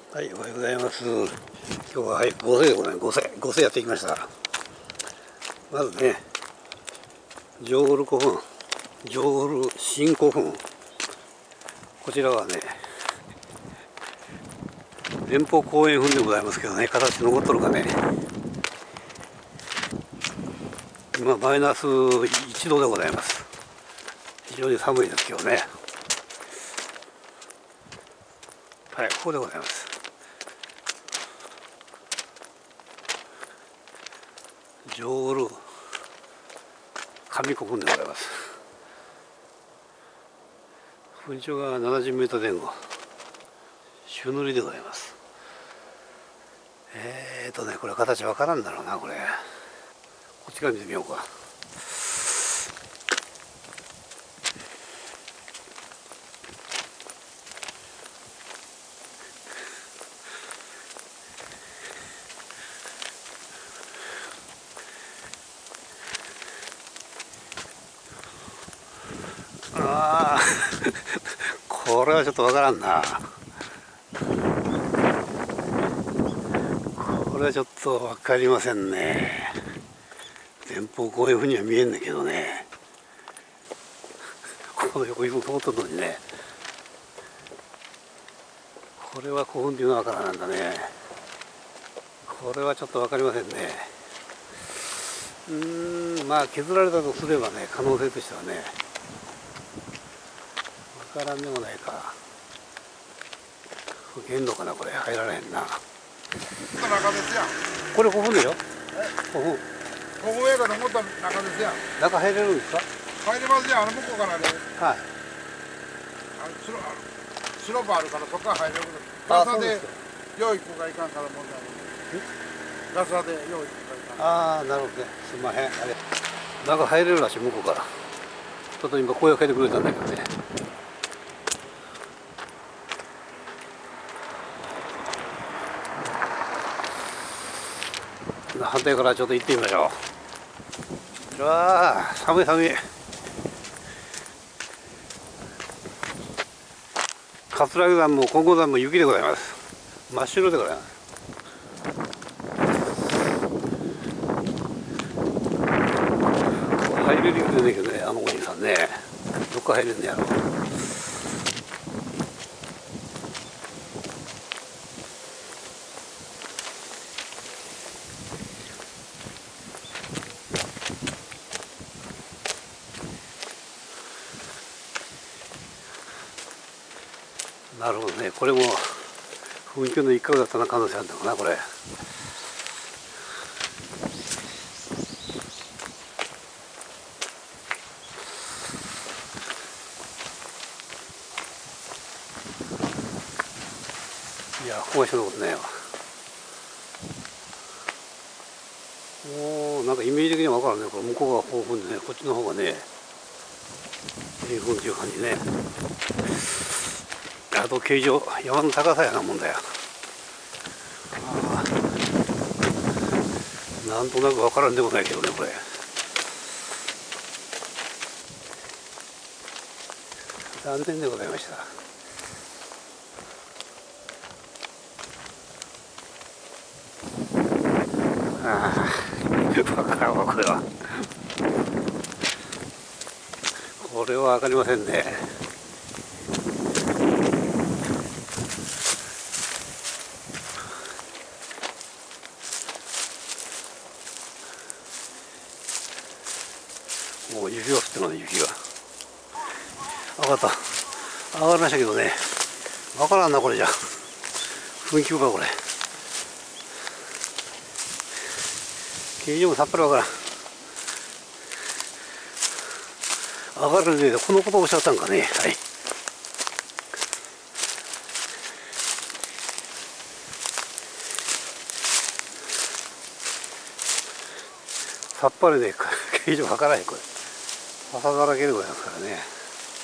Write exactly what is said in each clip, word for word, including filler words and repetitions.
はい、おはようございます。今日は、はい、ごせいでございます。ごせい、ごせいやってきました。まずね、上ホール古墳、上ホール新古墳。こちらはね、連邦公園墳でございますけどね、形残っとるかね。今、マイナスいちどでございます。非常に寒いです今日ね。はい、ここでございます。上ホール上古墳でございます。墳長がななじゅうメートル前後、朱塗りでございます。えーとね、これ形わからんだろうな、これ。こっちから見てみようか。ああこれはちょっとわからんな。これはちょっと分かりませんね。前方こういうふうには見えんだけどね。この横にも通っとるのにね。これは古墳っていうのは分からなんだね。これはちょっと分かりませんね。うーん、まあ削られたとすればね、可能性としてはね、分からんでもないか。限度かな、これ入られへんな。 中ですやん。 これ古墳でしょ。古墳。 ここやからもっと中ですやん。 中入れるんですか。 入れますやん、あの向こうからね。 はい。 あの白あの白場あるからそこから入れるけど。ガサで用意行くかいかんから問題ない。ガサで用意行くかいかん。 ああ、なるほどね。すみません。あれ。中入れるらしい、向こうから。ちょっと今声をかけてくれたんだけどね。反対からちょっと行ってみましょう。うわあ、寒い寒い。桂木山も金剛山も雪でございます。真っ白でございます。入れるんだけどね、あのお兄さんね。どっか入れんねやろ。なるほどね、これも噴火の一角だったな可能性あるんだろうな、これ。いや、ここは一緒のことねえわ。おお、なんかイメージ的には分からんね。これ向こうが豊富でね、こっちの方がね、平凡っていう感じね。あと形状、山の高さやなもんだよ。ああ、なんとなく分からんでもないけどね、これ。残念でございました。ああ、分からんわ、これは。これは分かりませんね。もう雪が降ってますね、雪が。分かった。上がりましたけどね。分からんな、これじゃ。雰囲気か、これ。形状もさっぱり分からん。上がる上でこのことをおっしゃったんかね。はい。さっぱりで形状分からへん、これ。朝だらけでございますからね。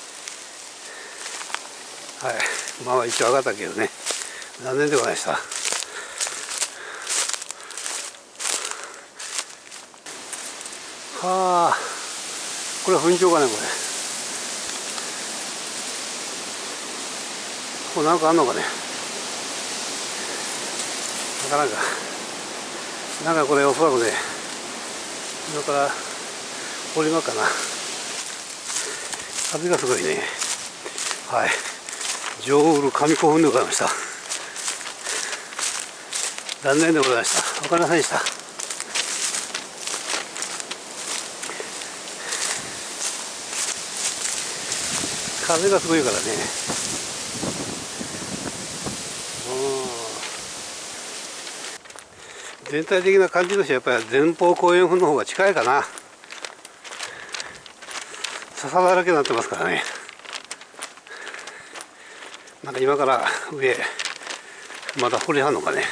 はい。まあまあ一応上がったけどね。残念でございました。はあ。これは噴潮かね、これ。これなんかあんのかね。 かなかなんかこれおそらくね今から降りまっかな。風がすごいね。はい、上ウル上古墳でございました。残念でございました。わかりませんでした。風がすごいからね。全体的な感じとしてはやっぱり前方後円墳の方が近いかな。笹だらけになってますからね。なんか今から上まだ掘りはんのかね。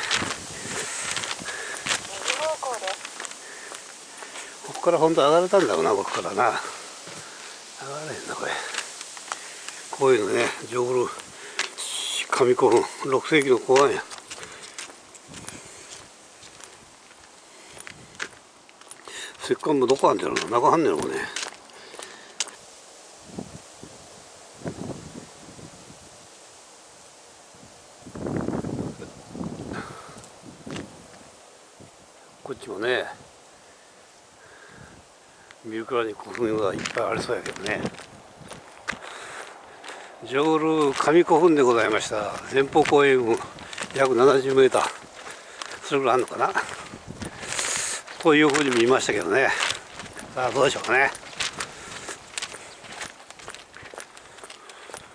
ここから本当上がれたんだろうな、ここからな。上がれへんなこれ。こういうのね、上古上古墳ろくせいきの後半や。石棺もどこあんねやろな、中はんねやろね。こっちもね、見るからに古墳がいっぱいありそうやけどね。上ル上古墳でございました。前方後円墳約ななじゅうメーター、それぐらいあるのかなというふうに見ましたけどね。さあどうでしょうかね。